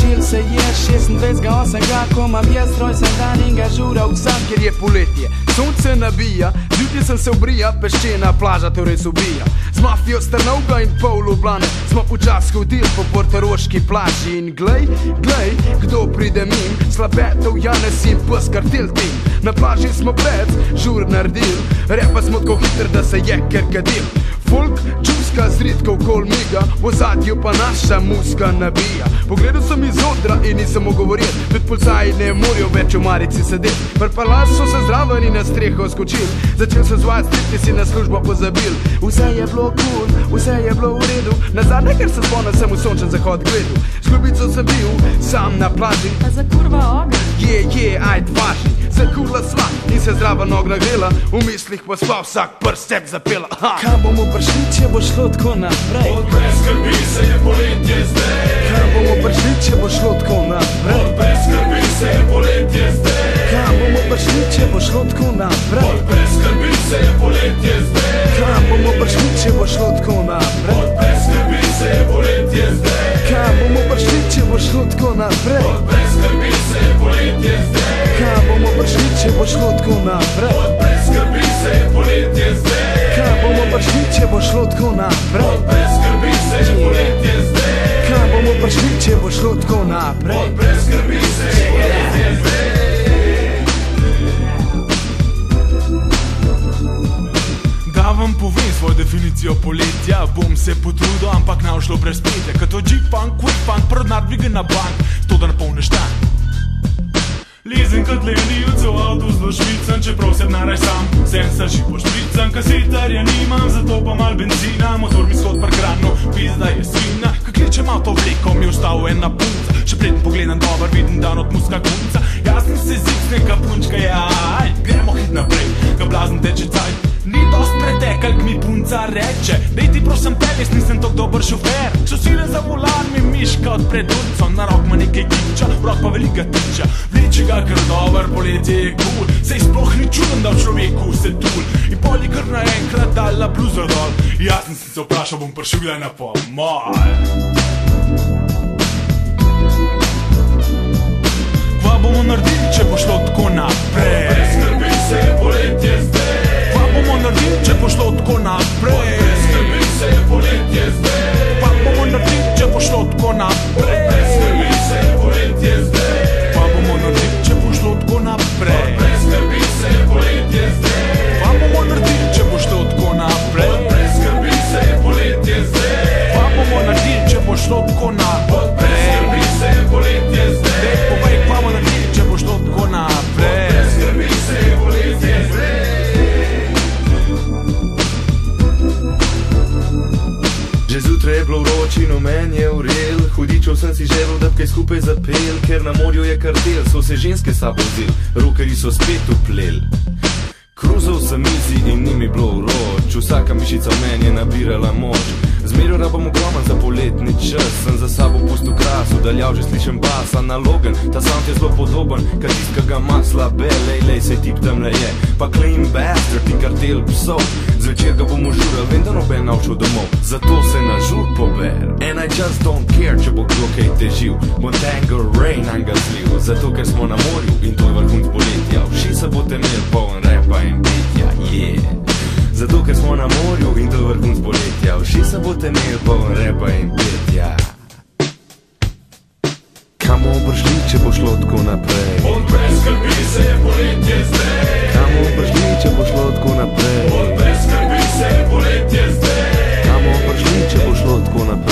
Zgodil se je 26.8. ko imam jaz rojsten dan in ga žural sam, ker je poletje. Sonce nabija, zjutraj sem se obrija, peščena plaža torej se ubija. Z mafijo Strnovga in pol Ljubljane smo počas hodili po portoroški plaži. In glej, kdo pride mim, slabetov Janez in pes Kartel tim. Na plaži smo pred žur naredil, repa smo tako hiter, da se je krkadil. Folk čuska zridko okol miga, v ozadju pa naša muska nabija. Pogledal sem iz odra in nisem mogel govoriti, tudi policaji ne morajo več v marici sedeti. Prpalaz so se zraven in na streho skočil, začel sem zvajati stripti, si na službo pozabil. Vse je bilo cool, vse je bilo v redu, nazadnje, ker se spomnim, sem v sončen zahod gledal. S ljubico sem bil sam na plaži, pa za kurva ogen. Ajd važi, zakurla sva in se zdrava nog nagrela, v mislih pa sva vsak prstep zapela. Kam bomo prišli, če bo šlo tako naprej? Brez skrbi, se je poletje zdaj. Kam bomo prišli, če bo šlo tako naprej? Brez skrbi, se je poletje zdaj. Kam bomo prišli, če bo šlo tako naprej? Brez skrbi, se je poletje zdaj. Kam bomo prišli, če bo šlo tako naprej? Brez skrbi, se je poletje zdaj. Kam bomo prišli, če bo šlo tako naprej? Brez skrbi, se je poletje zdaj. Kam bomo prišli, če bo šlo tako naprej? Brez skrbi, se je poletje zdaj. Kam bomo prišli, če bo šlo tako naprej? Brez skrbi, se je poletje zdaj. Kam bomo prišli, če bo šlo tako naprej? Brez skrbi, se je poletje zdaj. Da vam povem svojo definicijo poletja, bom se potrudil, ampak ne bo šlo brez petja. Kad to G-Funk, Quick-Funk, prodnar dvigen na bank, sto da napolneš tank. Lezem kot lenivc v avtu zelo švicam, čeprav se denaraj sam, sem se živo špricam. Kasetarja nimam, zato pa mal benzina, motor mi shod parkrano, pizda je svina. Ko kličem avto vleko, mi je ostalo ena punca, še preden pogledam dober, vidim dan od muska kunca. Jaz sem se zicneka punčka, aj, gremo hit naprej, ga blazen teče cajt. Ni dost pretekal, k mi punca reče, dej ti prosim peles, nisem tok dober šofer. Če sile za volan, mi miška odpred urco, na rok ma nekaj giča, v rok pa velika tiča. Vleče ga kar dober, poletje je cool, sej sploh ni čuden, da v človeku se tul. In pol je kar naenkrat dala bluza dol, jaz sem se vprašal, bom prišel kdaj na pomol. Kva bomo naredili, če bo šlo tako naprej? Brez skrbi, se je poletje zdaj. Kva bomo naredili, če bo šlo tako naprej? Brez skrbi, se je poletje zdaj. Kva bomo naredili, če bo šlo tako naprej? Brez skrbi, se je poletje zdaj. Kva bomo naredili, če bo šlo tako naprej? Brez skrbi, se je poletje zdaj. Kva bomo naredili, če bo šlo tako naprej? Brez skrbi, se je poletje zdaj. Kva bomo naredili, če bo šlo tako naprej? Brez skrbi, se je poletje zdaj. Dej povej, kva bomo naredili, če bo šlo tako naprej? Brez skrbi, se je poletje zdaj. Že zjutraj je bilo vroče in v meni je vrel, hudičev sem si želel, da bi kaj skupaj zapel, ker na morju je kartel, so se ženske sabo vzeli, rokerji so spet uplel. Kruzal sem izi in ni mi bilo vroč, vsaka mišica v meni je nabirala moč. Zmerjo rabam ogroman za poletni čas, sem za sabo pustil kras, udaljav že slišem bas, analogen, ta sound je zelo podoben, kad tiska ga masla, lej, sej tip tamle je, pa clean bastard, ti kartel psov, zvečer ga bom užural, vem da noben navčil domov, zato se na žur pober, and I just don't care, če bo kdo kaj težil, bom Tangerine ga zlil, zato ker smo na morju in to je vrhunc poletja, vši se boste imel poln repa in pitja, yeah. Zato ker smo na morju in to je vrhunc poletja, vši se boste imeli poln repa in petja. Kam bomo prišli, če bo šlo tako naprej? Brez skrbi, se je poletje zdaj. Kam bomo prišli, če bo šlo tako naprej? Brez skrbi, se je poletje zdaj. Kam bomo prišli, če bo šlo tako naprej?